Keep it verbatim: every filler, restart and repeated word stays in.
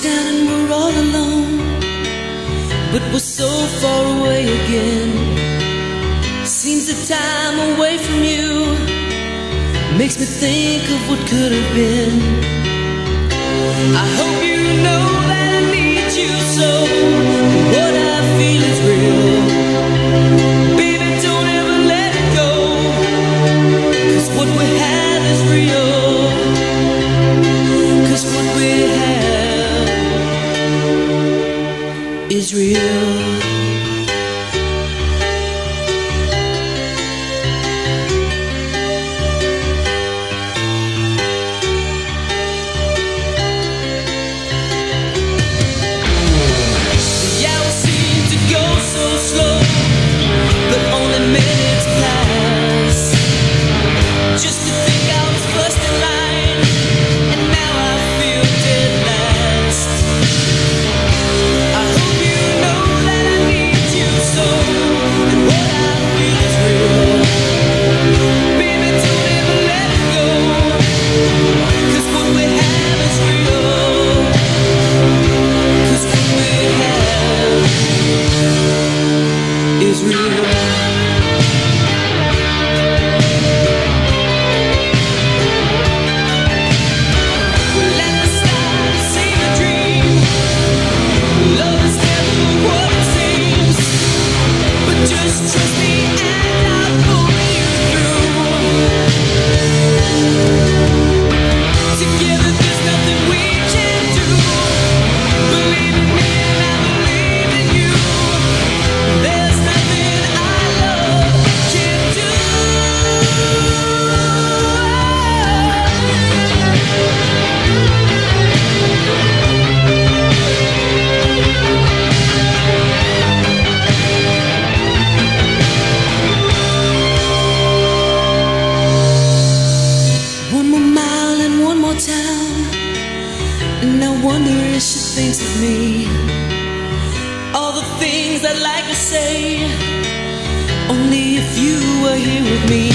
down and we're all alone, but we're so far away again. Seems the time away from you makes me think of what could have been. I hope you know that I need you so, and what I feel is real. Baby, don't ever let it go, 'cause what we have is real. 'Cause what we have is real. And I wonder if she thinks of me. All the things I'd like to say, only if you were here with me.